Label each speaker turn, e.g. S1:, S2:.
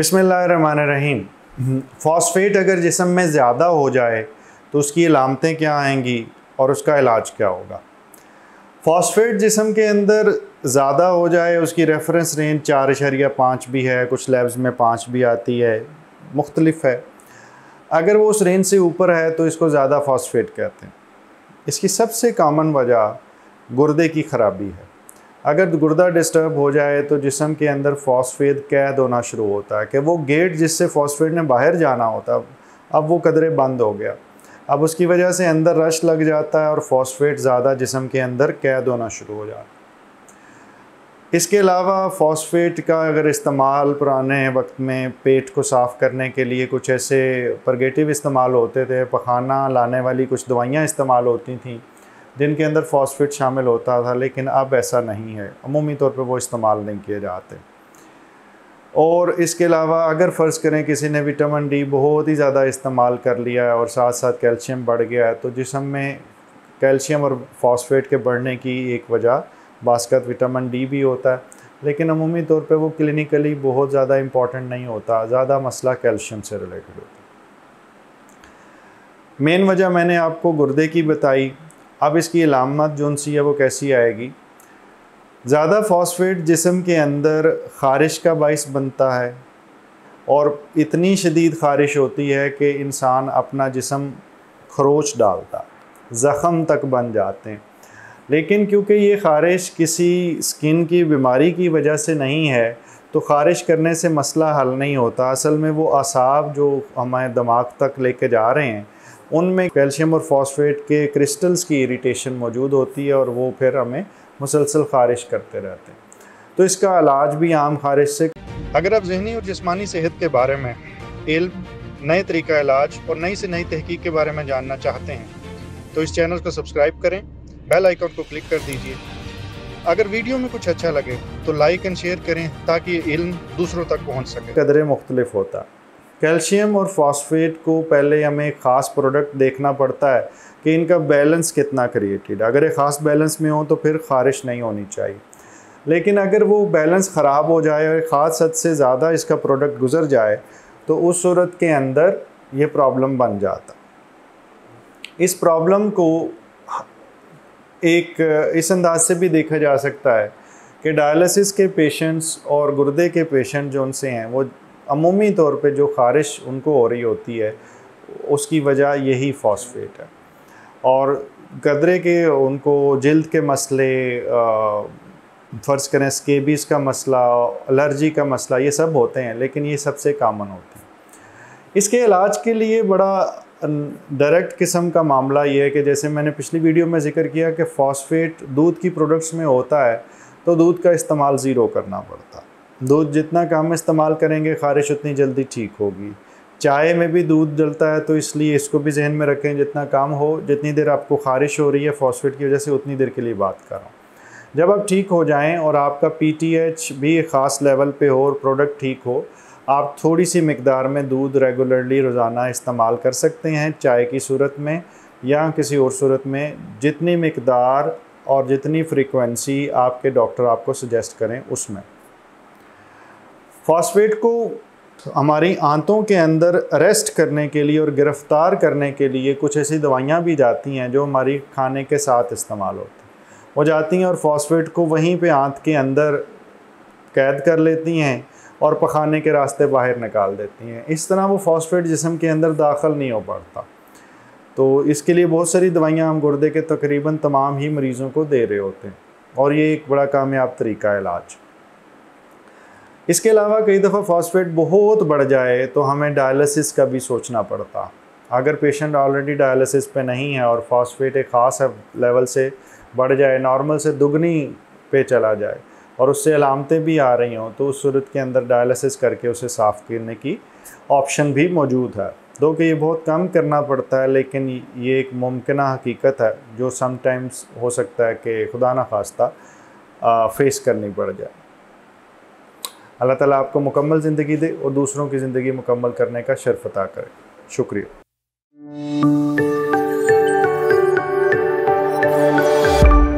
S1: बिस्मिल्लाहिर्रहमानिर्रहीम। फॉस्फेट अगर जिस्म में ज़्यादा हो जाए तो उसकी अलामतें क्या आएंगी और उसका इलाज क्या होगा। फॉस्फेट जिस्म के अंदर ज़्यादा हो जाए, उसकी रेफरेंस रेंज 4.5 भी है, कुछ लैब्स में 5 भी आती है, मुख्तलिफ है। अगर वो उस रेंज से ऊपर है तो इसको ज़्यादा फॉस्फेट कहते हैं। इसकी सबसे कॉमन वजह गुर्दे की ख़राबी है। अगर गुर्दा डिस्टर्ब हो जाए तो जिस्म के अंदर फॉस्फेट कैद होना शुरू होता है कि वो गेट जिससे फॉस्फेट ने बाहर जाना होता, अब वो कदरे बंद हो गया। अब उसकी वजह से अंदर रश लग जाता है और फॉस्फेट ज़्यादा जिस्म के अंदर कैद होना शुरू हो जाता है। इसके अलावा फ़ॉस्फेट का अगर इस्तेमाल पुराने वक्त में पेट को साफ़ करने के लिए कुछ ऐसे परगेटिव इस्तेमाल होते थे, पखाना लाने वाली कुछ दवाइयाँ इस्तेमाल होती थी जिनके अंदर फ़ॉस्फेट शामिल होता था, लेकिन अब ऐसा नहीं है, अमूमी तौर पे वो इस्तेमाल नहीं किए जाते। और इसके अलावा अगर फ़र्ज़ करें किसी ने विटामिन डी बहुत ही ज़्यादा इस्तेमाल कर लिया है और साथ साथ कैल्शियम बढ़ गया है, तो जिस्म में कैल्शियम और फ़ॉस्फेट के बढ़ने की एक वजह बास्कत विटामिन डी भी होता है, लेकिन अमूमी तौर पे वो क्लिनिकली बहुत ज़्यादा इम्पॉर्टेंट नहीं होता, ज़्यादा मसला कैल्शियम से रिलेटेड होता है। मेन वजह मैंने आपको गुर्दे की बताई। अब इसकी अलामत जो सी है वो कैसी आएगी। ज़्यादा फ़ॉस्फेट जिस्म के अंदर ख़ारिश का बाइस बनता है और इतनी शदीद ख़ारिश होती है कि इंसान अपना जिस्म खरोच डालता, ज़ख़म तक बन जाते हैं। लेकिन क्योंकि ये ख़ारिश किसी स्किन की बीमारी की वजह से नहीं है तो ख़ारिश करने से मसला हल नहीं होता। असल में वो असाब जो हमारे दिमाग तक लेके जा रहे हैं उनमें कैल्शियम और फॉस्फेट के क्रिस्टल्स की इरिटेशन मौजूद होती है और वो फिर हमें मुसलसल ख़ारिश करते रहते हैं। तो इसका इलाज भी आम ख़ारिश से। अगर आप ज़हनी और जिस्मानी सेहत के बारे में इल्म, नए तरीका इलाज और नई से नई तहकीक के बारे में जानना चाहते हैं तो इस चैनल को सब्सक्राइब करें, बेल आइकन को क्लिक कर दीजिए। अगर वीडियो में कुछ अच्छा लगे तो लाइक एंड शेयर करें ताकि ये इल्म दूसरों तक पहुँच सके। कदरे मुख्तलिफ होता है। कैल्शियम और फॉस्फेट को पहले हमें एक ख़ास प्रोडक्ट देखना पड़ता है कि इनका बैलेंस कितना क्रिएटेड। अगर एक ख़ास बैलेंस में हो तो फिर ख़ारिश नहीं होनी चाहिए, लेकिन अगर वो बैलेंस ख़राब हो जाए और ख़ास हद से ज़्यादा इसका प्रोडक्ट गुजर जाए तो उस सूरत के अंदर ये प्रॉब्लम बन जाता। इस प्रॉब्लम को एक इस अंदाज से भी देखा जा सकता है कि डायलिसिस के पेशेंट्स और गुर्दे के पेशेंट जो उनसे हैं वो अमूमी तौर पे जो ख़ारिश उनको हो रही होती है उसकी वजह यही फ़ॉस्फेट है। और गदरे के उनको जल्द के मसले, फ़र्ज़ करें स्केबीज़ का मसला, एलर्जी का मसला, ये सब होते हैं, लेकिन ये सबसे कॉमन होते हैं। इसके इलाज के लिए बड़ा डायरेक्ट किस्म का मामला ये है कि जैसे मैंने पिछली वीडियो में ज़िक्र किया कि फ़ॉस्फेट दूध की प्रोडक्ट्स में होता है तो दूध का इस्तेमाल ज़ीरो करना पड़ता। दूध जितना कम इस्तेमाल करेंगे ख़ारिश उतनी जल्दी ठीक होगी। चाय में भी दूध डलता है तो इसलिए इसको भी जहन में रखें, जितना कम हो, जितनी देर आपको ख़ारिश हो रही है फ़ॉस्फेट की वजह से उतनी देर के लिए बात कर रहा हूँ। जब आप ठीक हो जाएं और आपका PTH भी एक ख़ास लेवल पे हो और प्रोडक्ट ठीक हो, आप थोड़ी सी मिकदार में दूध रेगुलरली रोज़ाना इस्तेमाल कर सकते हैं, चाय की सूरत में या किसी और सूरत में, जितनी मिकदार और जितनी फ्रीक्वेंसी आपके डॉक्टर आपको सजेस्ट करें उसमें। फ़ॉस्फेट को हमारी आंतों के अंदर अरेस्ट करने के लिए और गिरफ़्तार करने के लिए कुछ ऐसी दवाइयाँ भी जाती हैं जो हमारी खाने के साथ इस्तेमाल होती हैं। वो जाती हैं और फ़ॉस्फेट को वहीं पे आंत के अंदर कैद कर लेती हैं और पखाने के रास्ते बाहर निकाल देती हैं। इस तरह वो फ़ॉस्फेट जिस्म के अंदर दाखिल नहीं हो पाता। तो इसके लिए बहुत सारी दवाइयाँ हम गुर्दे के तकरीबन तमाम ही मरीज़ों को दे रहे होते हैं और ये एक बड़ा कामयाब तरीका है इलाज। इसके अलावा कई दफ़ा फ़ॉस्फेट बहुत बढ़ जाए तो हमें डायलिसिस का भी सोचना पड़ता। अगर पेशेंट ऑलरेडी डायलिसिस पे नहीं है और फ़ॉस्फेट एक ख़ास लेवल से बढ़ जाए, नॉर्मल से दुगनी पे चला जाए और उससे अलामतें भी आ रही हों, तो उस सूरत के अंदर डायलिसिस करके उसे साफ़ करने की ऑप्शन भी मौजूद है। दो कि ये बहुत कम करना पड़ता है, लेकिन ये एक मुमकिन हकीकत है जो समटाइम्स हो सकता है कि खुदा न खास्ता फेस करनी पड़ जाए। अल्लाह ताला आपको मुकम्मल ज़िंदगी दे और दूसरों की ज़िंदगी मुकम्मल करने का शर्फ अता करे। शुक्रिया।